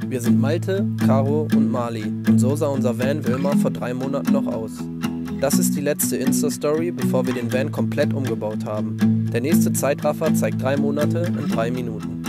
Wir sind Malte, Caro und Mali und so sah unser Van Wilma vor 3 Monaten noch aus. Das ist die letzte Insta-Story, bevor wir den Van komplett umgebaut haben. Der nächste Zeitraffer zeigt 3 Monate in 3 Minuten.